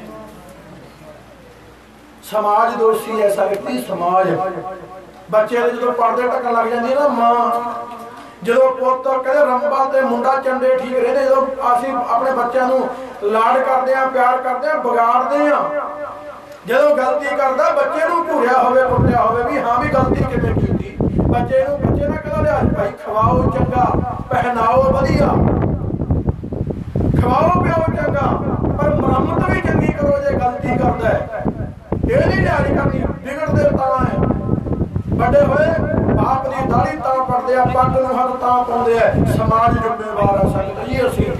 ਸਮਾਜ ਦੋਸ਼ੀ ਹੈ ਸਕਤੀ, ਸਮਾਜ। ਬੱਚੇ ਦੇ ਜਦੋਂ ਪਰਦੇ ਢੱਕਣ ਲੱਗ ਜਾਂਦੀ ਹੈ ਨਾ ਮਾਂ, ਜਦੋਂ ਪੁੱਤ ਕਹਿੰਦੇ ਰੰਬਾ ਤੇ ਮੁੰਡਾ ਚੰਡੇ ਠੀਕ ਰਹਿੰਦੇ, ਜਦੋਂ ਅਸੀਂ ਆਪਣੇ ਬੱਚਿਆਂ ਨੂੰ ਲਾਡ ਕਰਦੇ ਆ, ਪਿਆਰ ਕਰਦੇ ਆ, ਵਿਗਾੜਦੇ ਆ। ਜਦੋਂ ਗਲਤੀ ਕਰਦਾ ਬੱਚੇ ਨੂੰ ਘੂਰਿਆ ਹੋਵੇ, ਕੁੱਟਿਆ ਹੋਵੇ ਵੀ ਹਾਂ ਵੀ ਗਲਤੀ ਕਿਵੇਂ ਕੀਤੀ, ਬੱਚੇ ਨੂੰ ਬੱਚੇ ਨਾਲ ਕਹਿੰਦਾ ਲਿਆ ਭਾਈ ਖਵਾਓ ਚੰਗਾ, ਪਹਿਨਾਓ ਵਧੀਆ, ਖਵਾਓ ਪਿਆਓ ਚੰਗਾ, ਪਰ ਮੁਰੰਮਤ ਵੀ ਚੰਗੀ ਕਰੋ। ਜੇ ਗਲਤੀ ਕਰਦਾ ਹੈ ਇਹ ਨਹੀਂ ਲਿਆਰੀ ਕਰਨੀ, ਵਿਗੜਦੇ ਤਾਂ ਹੈ। ਵੱਡੇ ਹੋਏ ਬਾਪ ਦੀ ਦਾੜੀ ਤਾਂ ਪੜਦੇ ਆ, ਪੱਗ ਨੂੰ ਹੱਥ ਤਾਂ ਪਾਉਂਦੇ ਆ, ਸਮਾਜ ਜ਼ਿੰਮੇਵਾਰ ਆ ਸਕਦਾ ਜੀ ਅਸੀਂ।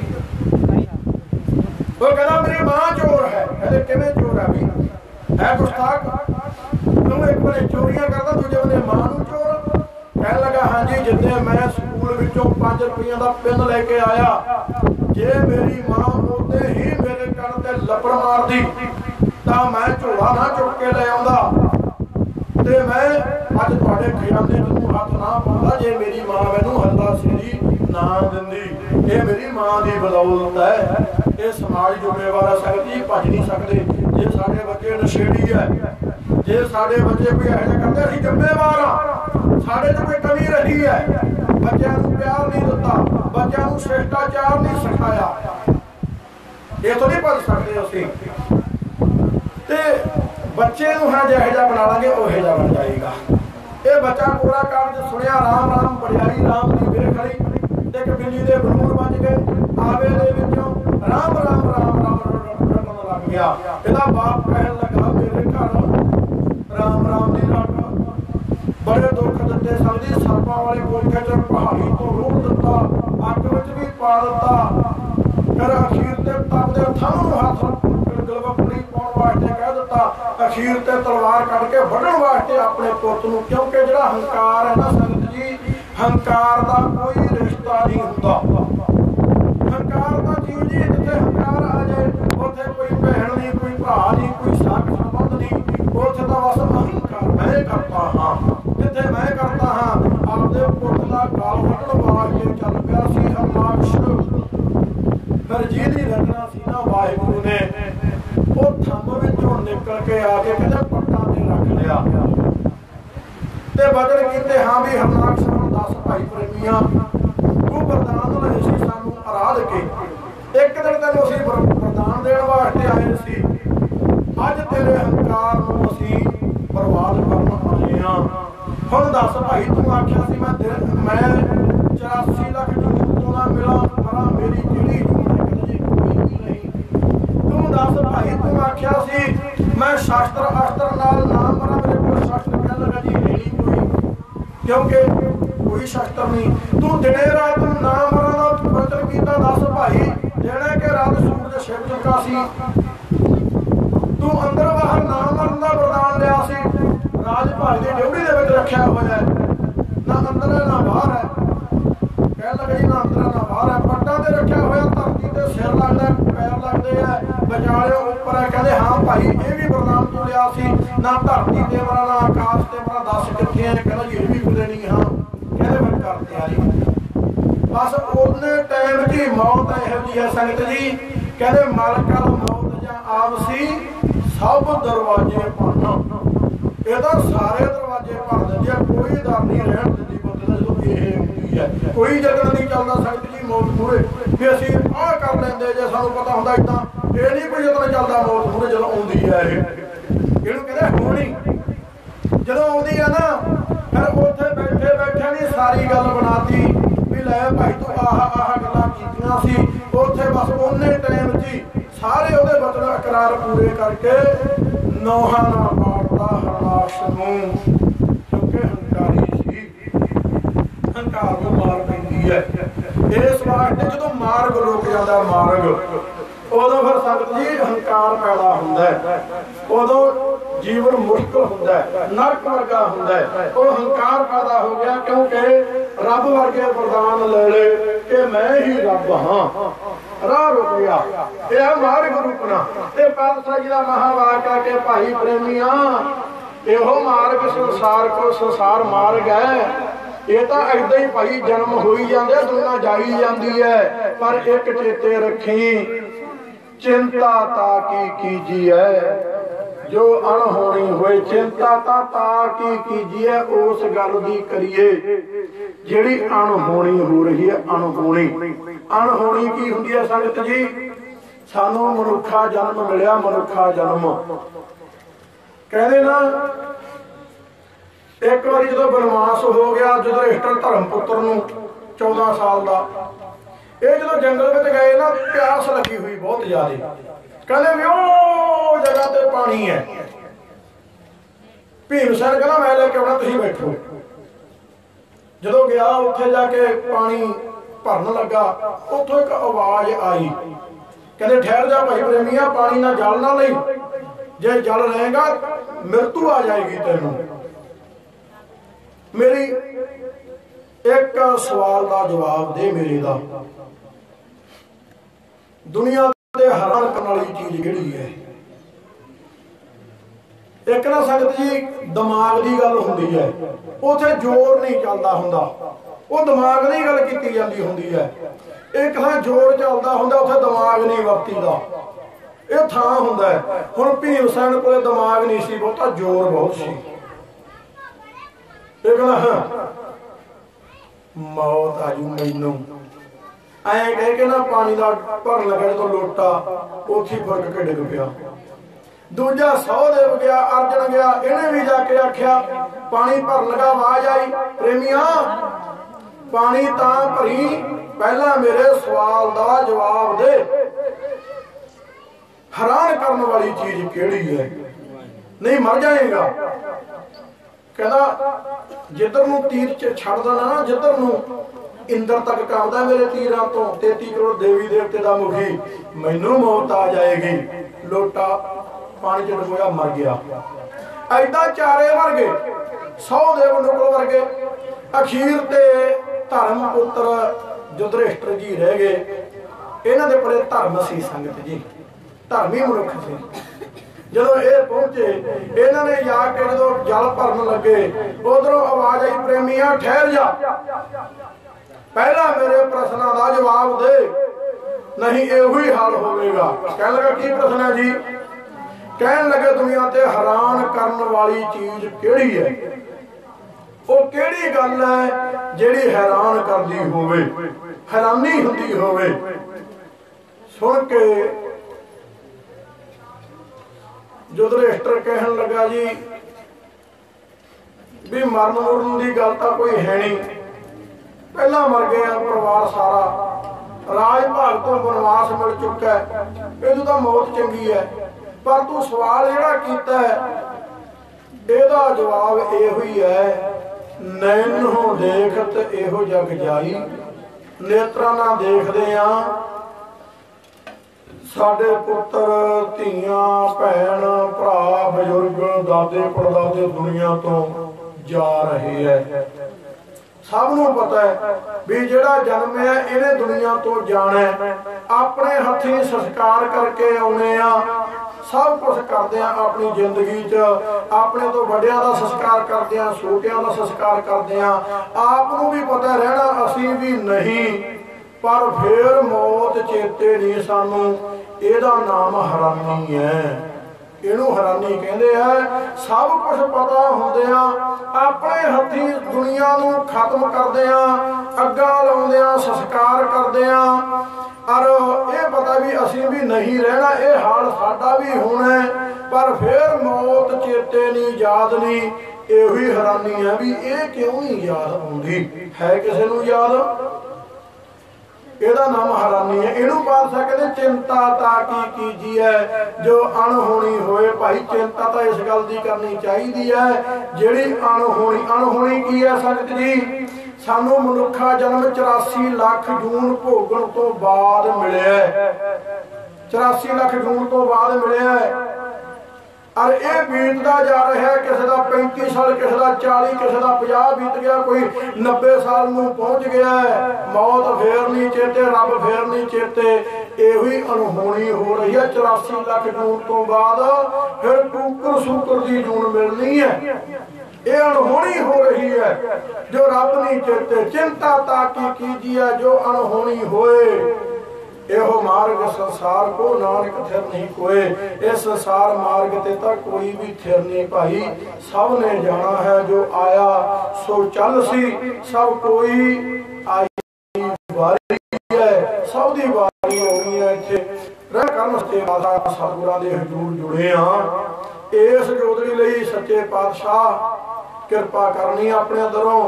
ਉਹ ਕਹਿੰਦਾ ਮੇਰੀ ਮਾਂ ਚੋਰ ਹੈ। ਕਹਿੰਦੇ ਕਿਵੇਂ ਚੋਰ ਹੈ ਵੀ ਹੈ ਗੁਸਤਾਖ, ਤੂੰ ਇੱਕ ਵਾਰ ਚੋਰੀਆਂ ਕਰਦਾ, ਦੂਜੇ ਬੰਦੇ ਮਾਂ ਨੂੰ ਚੋਰ। ਕਹਿਣ ਲੱਗਾ ਹਾਂਜੀ ਜਿੱਦੇ ਮੈਂ ਸਕੂਲ ਵਿੱਚੋਂ ਪੰਜ ਰੁਪਈਆਂ ਦਾ ਪਿੰਨ ਲੈ ਕੇ ਆਇਆ, जे मेरी मां ओदे ही मेरे कण ते लपड़ मारदी तां मैं झोला ना चुक के ले आउंदा ते मैं अज तुहाडे खजाने नूं हथ ना पाउंदा जे मेरी मां मैनूं हल्ला शेरी ना दिंदी। ये मेरी मां दी बदौलत है। ये समाज जुम्मेवार है संगत जी, भज नहीं सकते। जे साडे बच्चे नशेड़ी है, जे साडे बच्चे कोई इहो जिहा करदे असीं जिम्मेवार हां। साडे च कोई कमी रही है, बच्चों को प्यार नहीं दिता, बच्चों को शिष्टाचार नहीं सिखाया, ये तो नहीं भज सकते असीं। ते बच्चे नूं है जिहो जिहा बना लांगे उहो जिहा बन जाएगा। ये बच्चा पूरा कागज सुनिया राम राम बड़ियाई राम दी मेरे खड़ी ते एक बिल्ली दे बरूर बज गए आवे दे विचों राम राम राम राम रटन लग गया। इहदा बाप कहन लगा मेरे घर राम राम दी रट बड़े दुख दिते समझी सर्पां वाले कोठे च पहाड़ी तो रोक दिता, अग विच भी पा दिता। फिर अखीर ते तपदे थां हथ गलवकड़ी पाउण वास्ते कह दिता, अखीर ते तलवार कढ के वढण वास्ते अपने पुੱਤ ਨੂੰ। क्योंकि जिहड़ा हंकार है ना संगत जी, हंकार का कोई रिश्ता नहीं हुंदा। हंकार का जीव जी जिथे हंकार आ जाए उत्थे कोई भैन नहीं, कोई भरा नहीं, कोई साख संबंध नहीं, उत्थे तां बस अहंकार मैं करता हाँ। जिथे मैं करता हाँ आपदे पुੱਤ ਦਾ ਗਲ ਵੱਢਣ ਵਾਸਤੇ ਚੱਲ ਪਿਆ ਸੀ हरनाक्ष। फिर ਜਿਹਦੀ रचना सी ना वाहिगुरू ने ਉਹ ਥੰਮ ਵਿੱਚੋਂ निकल के आके कहते पट्टां ते रख लिया ते बदल कीते। हाँ भी हरनाक्ष ਨੂੰ दस भाई प्रेमियां तू वरदान लए सी सानू आराध के, एक दिन तैनूं असीं वरदान देण वास्ते आए सी, अज तेरे हंकार नूं असीं बर्बाद करन आए हां। हुण दस भाई तू आखिया सी मैं मैं चौरासी लख जून तो ना मिला मरा, मेरी किहड़ी जून है कहंदे जी कोई भी नहीं। तू दस भाई तू आखिया सी मैं शास्त्र अस्त्र नाल ना मरा, मेरे कोल शास्त्र कहन लगा जी है नहीं कोई, क्योंकि कोई शास्त्र नहीं। तू दिने रात ना मरा दा वचन कीता दस भाई, जेड़ा कि रात सूरज छिप चुका सी। तू अंदर बाहर ना मरन दा वरदान लिया सी, राज भाई दी ड्यूटी दे विच रखिया होया है, ना अंदर है ना बाहर है। कह लगा जी ना अंदर ना बाहर है, पट्टां ते रखिया होया, धरती ते सिर लगदा पैर लगदे है, विचाले उपर है। कहंदे हाँ भाई ये भी वरदान तू लिया सी, ना धरती ते मरा ना आकाश ते मरा, दस कित्थे है। कहंदा जी ये भी कुदे नहीं। हाँ कहंदे फिर कर तैयारी। बस उन्ने टाइम जी मौत इहो जी है संगत जी, कहंदे मर कर मौत जां आवसी सब दरवाजे भंन। ਇਹਦਾ ਸਾਰੇ ਦਰਵਾਜ਼ੇ ਭਰ ਦਿੰਦੀ ਹੈ, ਕੋਈ ਡਰ ਨਹੀਂ ਰਹਿਣ ਦਿੰਦੀ ਬੰਦੇ ਦਾ ਜਦੋਂ ਇਹ ਹੁੰਦੀ ਹੈ। ਕੋਈ ਜਗਨ ਨਹੀਂ ਚੱਲਦਾ ਸੰਗਤ ਜੀ ਮੌਤ ਮੂਹਰੇ ਵੀ ਅਸੀਂ ਆਹ ਕਰ ਲੈਂਦੇ ਜੇ ਸਾਨੂੰ ਪਤਾ ਹੁੰਦਾ ਇੱਦਾਂ, ਇਹ ਨਹੀਂ ਕੋਈ ਜਗਨ ਚੱਲਦਾ ਮੌਤ ਮੂਹਰੇ ਜਦੋਂ ਆਉਂਦੀ ਹੈ। ਇਹ ਇਹਨੂੰ ਕਹਿੰਦੇ ਹੋਣੀ ਜਦੋਂ ਆਉਂਦੀ ਹੈ ਨਾ, ਫਿਰ ਉੱਥੇ ਬੈਠੇ ਬੈਠੇ ਨਹੀਂ ਸਾਰੀ ਗੱਲ ਬਣਾਤੀ ਵੀ ਲੈ ਭਾਈ ਤੂੰ ਆਹ ਆਹ ਗੱਲਾਂ ਕੀਤੀਆਂ ਸੀ। ਉੱਥੇ ਬਸ ਉਹਨੇ ਟਾਈਮ 'ਚ ਹੀ ਸਾਰੇ ਉਹਦੇ ਵਚਨ ਇਕਰਾਰ ਪੂਰੇ ਕਰਕੇ ਨੌਹਾਂ ਨਾਲ ਮਾਰਦਾ ਹਰਨਾਕਸ਼ ਨੂੰ, ਕਿਉਂਕਿ ਹੰਕਾਰੀ ਸੀ। ਹੰਕਾਰ ਨੂੰ ਮਾਰ ਪੈਂਦੀ ਹੈ। ਇਸ ਵਾਸਤੇ ਜਦੋਂ ਮਾਰਗ ਰੁਕ ਜਾਂਦਾ ਮਾਰਗ, ਉਦੋਂ ਫਿਰ ਸੰਗਤ ਜੀ ਹੰਕਾਰ ਪੈਦਾ ਹੁੰਦਾ ਹੈ, ਉਦੋਂ ਜੀਵਨ ਮੁਸ਼ਕਲ ਹੁੰਦਾ ਹੈ, ਨਰਕ ਵਰਗਾ ਹੁੰਦਾ ਹੈ। ਉਹ ਹੰਕਾਰ ਪੈਦਾ ਹੋ ਗਿਆ ਕਿਉਂਕਿ ਰੱਬ ਵਰਗੇ ਵਰਦਾਨ ਲੈ ਲਏ ਕਿ ਮੈਂ ਹੀ ਰੱਬ ਹਾਂ। ਰਾਹ ਰੁਕ ਗਿਆ, ਇਹ ਮਾਰਗ ਰੁਕਣਾ। ਤੇ ਪਾਤਸ਼ਾਹ ਜੀ ਦਾ ਮਹਾਵਾਕ ਆ ਕਿ ਭਾਈ ਪ੍ਰੇਮੀਆਂ ਇਹੋ ਮਾਰਗ ਸੰਸਾਰ ਕੋ ਸੰਸਾਰ ਮਾਰਗ ਹੈ। ਇਹ ਤਾਂ ਏਦਾਂ ਹੀ ਭਾਈ ਜਨਮ ਹੋਈ ਜਾਂਦੇ, ਦੁਨੀਆ ਜਾਈ ਜਾਂਦੀ ਹੈ, ਪਰ ਇੱਕ ਚੇਤੇ ਰੱਖੀ चिंता ता की कीजिए जो अणहोनी होए। चिंता ता ता की कीजिए उस गल दी करिए जिहड़ी अणहोनी हो रही है। अणहोनी अणहोनी की हुंदी है संगत जी? सानू मनुखा जन्म मिलिया, मनुखा जन्म कहते ना। एक बार जो बनवास हो गया युधिष्ठिर धर्म पुत्र नूं चौदह साल का, ये जो जंगल में गए ना, प्यास लगी हुई बहुत ज्यादा, कहते भी ओ जगह ते पानी है। भीमसेन कहना मैं लेके आना, तुसीं बैठो। जो गया उत्थे जाके पानी भरन लगा, उत्थों एक आवाज आई, कहते ठहर जा भाई प्रेमिया, पानी ना जल ना लई, जे जल लेगा मृत्यु आ जाएगी तेनों। मेरी एक सवाल का जवाब दे मेरे दा। दुनिया ते हैरान करने वाली चीज जिहड़ी है, एक ना संगत जी दिमाग की गल हुंदी है, उत्थे जोर नहीं चलता हुंदा, वो दिमाग की गल कीती जाती हुंदी है। एक थां जोर चलता हुंदा, उत्थे दिमाग नहीं वरतीदा, ये थां हुंदा है। हुण भीम सैन कोले दिमाग नहीं सी बहुता, जोर बहुत सी। ये कहना हाँ मौत आजू मैनू ऐ कह के ना पानी का भरन लगा जो लोटा उथे फुरक के डिग पिया। दूजा सहदेव गया, अर्जन गया, इन्हें भी जाके आख्या पानी भरन लगा, आवाज आई प्रेमिया पानी तां भरी पहला मेरे सवाल का जवाब दे, हैरान करने वाली चीज केड़ी है, नहीं मर जाएगा। कहता जिधर नूं तीर छड़ देना ना, जिधर नूं इंद्र तक कांदा मेरे तीरां तो, तेती करोड़ देवी देवते का मुखी, मैनू मौत आ जाएगी। लोटा पानी च डुबोया, मर गया। ऐदा चारे वर्गे सहदेव नकुल वर्गे, अखीर ते धर्म पुत्र युधिष्ठिर जी रह गए। इन्हां दे परे धर्म सी संगत जी, धर्मी मनुख से। जदों ये पहुंचे इन्हां ने जाके जो जल भरन लगे, उधरों आवाज आई प्रेमिया ठहर जा, पहला मेरे प्रश्नों का जवाब दे, नहीं यही हाल होगा। कह लगा की प्रश्न है जी? कह लगे दुनिया ते हैरान करने वाली चीज केड़ी है, वो केड़ी गल है जेड़ी हैरान करदी होवे, हैरानी हुंदी होवे। सुन के युधिष्ठिर कहन लगा जी भी मरन मुरन की गल तो कोई है नहीं, पहला मर गया परिवार सारा, राज भाग तो बनवास मिल चुका है, इदू तो मौत चंगी है। पर तू सवाल जिहड़ा कीता है इहदा जवाब इहो ही है, नैनो देखत इहो जग जाई, नेत्रा ना देखदे आ साडे पुत्र धीआं भैन भरा बजुर्ग दादे परदादे दुनिया तो जा रहे है। सबनों पता है भी जिहड़ा जन्म है इन्हें दुनिया तो जाना है, अपने हथी संस्कार करके आने आ, सब कुछ करते हैं अपनी जिंदगी च, अपने तो वड्डियां दा संस्कार करते हैं, छोटियां दा संस्कार करते हैं, आप नूं भी पता रहना असीं भी नहीं, पर फिर मौत चेते नहीं सानू। इहदा नाम हैरानी है, इनू हैरानी कहते हैं। सब कुछ पता होंदियां अपने हथी दुनिया नूं खत्म करदियां, अग्गां लाउंदियां, संस्कार करदियां, और ये पता भी असीं भी नहीं रहना, ये हाल साडा भी होना है, पर फिर मौत चेते नहीं, याद नहीं। यही हैरानी है भी ये क्यों नहीं याद आउंदी है किसी नूं याद, ਇਹਦਾ नाम हैरानी है। इनू पातशाह कहते चिंता ताकि कीजिए जो अणहोनी होए। भाई चिंता तो इस गल की करनी चाहिए है जिहड़ी अणहोनी, अणहोनी की है संगत जी, सानू मनुखा जन्म चौरासी लाख जून भोगण तो बाद मिले, चौरासी लाख जून तो बाद मिले, और ये बीतता जा रहा है, किसी का पैंती साल, किसी का चाली, किसी का पचास बीत गया, कोई नब्बे साल में पहुंच गया है। मौत फेर नहीं चेते, रब फेर नहीं चेते, यही अनहोनी हो रही है। चौरासी लाख जून तो बाद फिर कुकर सुकर की जून मिलनी है, ये अनहोनी हो रही है जो रब नहीं चेते। चिंता ताकि कीजिए जो अनहोनी होए, एहो मार्ग संसार को नानक थिर नहीं कोई। इस संसार मार्ग ते तक कोई भी थिर नहीं भाई, सब ने जाना है, जो आया सो चल सी, सब कोई आई वारी है, सब दी वारी होनी है। इत्थे रह करन सच्चे पातशाह सतगुरां दे हजूर जुड़े हां, इस जोदड़ी लई सच्चे पातशाह किरपा करनी अपने दरों।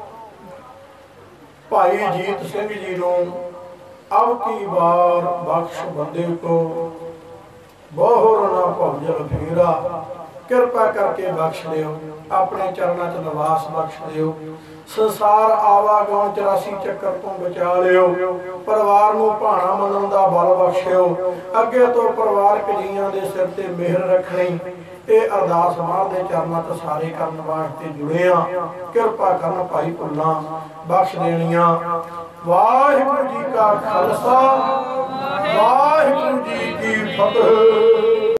भाई जीत सिंह जी नूं अब की बार बख्श बंदे को, बहुर ना भवजल फेरा, कृपा करके बख्श दियो, अपने चरणों च निवास बख्श दियो। संसार आवागमन चौरासी चक्कर तो बचा लियो, परिवार नूं भाणा मनण दा बल बख्शियो, अगे तो परिवारक जीआं दे सिर ते मेहर रखणी। ये अरदास मां दे चरणों च सारे करन वास्ते जुड़े आ, कृपा करन भाई भुल्लां बख्श देणियां। वाहिगुरू जी का खालसा ਵਾਹਿਗੁਰੂ ਜੀ ਕੀ ਫਤਿਹ।